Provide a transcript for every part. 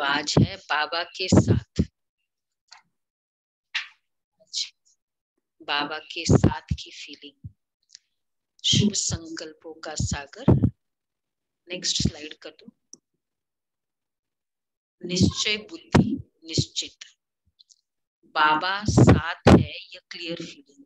तो आज है बाबा के साथ, बाबा के साथ की फीलिंग, शुभ संकल्पों का सागर। नेक्स्ट स्लाइड कर दो। निश्चय बुद्धि निश्चित, बाबा साथ है, यह क्लियर फीलिंग।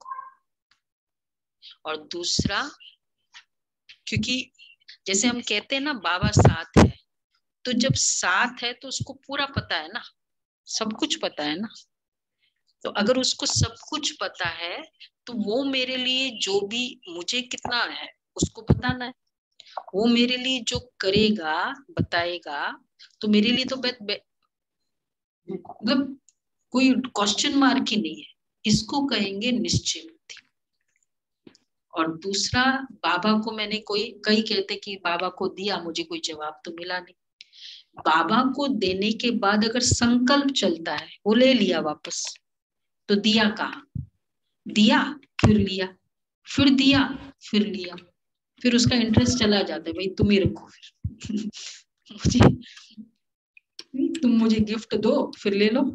और दूसरा, क्योंकि जैसे हम कहते हैं ना बाबा साथ है, तो जब साथ है तो उसको पूरा पता है ना, सब कुछ पता है ना। तो अगर उसको सब कुछ पता है तो वो मेरे लिए जो भी, मुझे कितना है उसको बताना है, वो मेरे लिए जो करेगा बताएगा, तो मेरे लिए तो मतलब कोई क्वेश्चन मार्क ही नहीं है। इसको कहेंगे निश्चय बुद्धि। और दूसरा, बाबा को मैंने कई कहते कि बाबा को दिया, मुझे कोई जवाब तो मिला नहीं। बाबा को देने के बाद अगर संकल्प चलता है, वो ले लिया वापस, तो दिया कहाँ? दिया फिर लिया, फिर दिया फिर लिया, फिर उसका इंटरेस्ट चला जाता है, भाई तुम ही रखो फिर मुझे, तुम मुझे गिफ्ट दो फिर ले लो।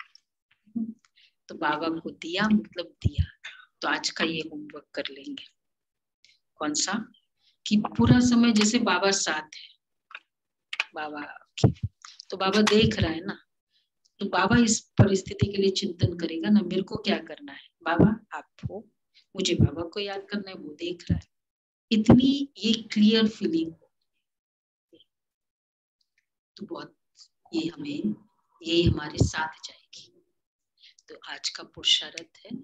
तो बाबा को दिया मतलब दिया। तो आज का ये होमवर्क कर लेंगे। कौन सा? कि पूरा समय जैसे बाबा साथ है, बाबा तो बाबा देख रहा है ना, तो बाबा इस परिस्थिति के लिए चिंतन करेगा ना, मेरे को क्या करना है बाबा, आप हो, मुझे बाबा को याद करना है, वो देख रहा है। इतनी ये क्लियर फीलिंग, तो बहुत ये हमें, यही हमारे साथ जाएगी। तो आज का पुरुषार्थ है,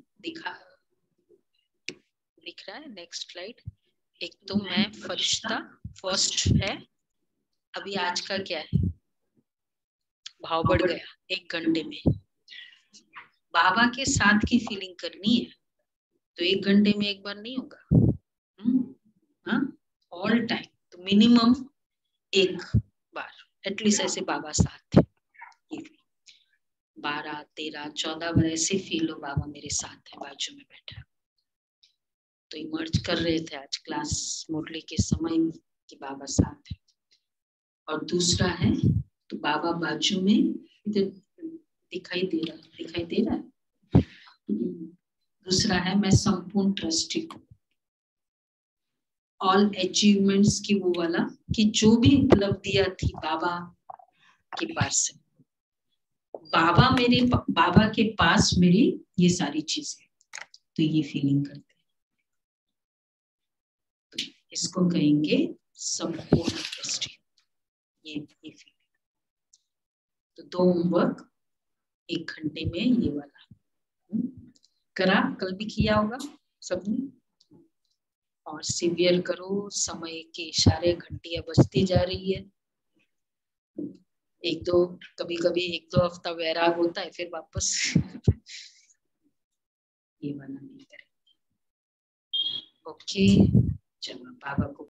दिख रहा है? Next slide. एक तो मैं फरिश्ता, फर्स्ट है। अभी आज का क्या है? भाव बढ़ गया 1 घंटे में। बाबा के साथ की फीलिंग करनी है तो 1 घंटे में एक बार नहीं होगा, ऑल टाइम, तो मिनिमम 1 बार एटलीस्ट ऐसे बाबा साथ है। 12, 13, 14 बार ऐसे फील हो बाबा मेरे साथ है, बाजू में बैठा। तो इमर्ज कर रहे थे आज क्लास मुरली के समय में कि बाबा साथ है। और दूसरा है तो बाबा बाजू में, इधर दिखाई दे रहा है। दूसरा है मैं संपूर्ण ट्रस्टी हूँ, ऑल अचीवमेंट्स की वो वाला, कि जो भी उपलब्धियां थी बाबा के पास से, बाबा के पास मेरी ये सारी चीजें, तो ये फीलिंग करते हैं। तो इसको कहेंगे संपूर्ण ट्रस्टी, ये फीलिंग। तो 2 होमवर्क 1 घंटे में, ये वाला करा, कल भी किया होगा सबने। और सीवियर करो, समय के इशारे, घंटियां बजती जा रही है। 1-2 कभी 1-2 हफ्ता वैराग होता है, फिर वापस ये वाला नहीं करेंगे। ओके, चलो बाबा को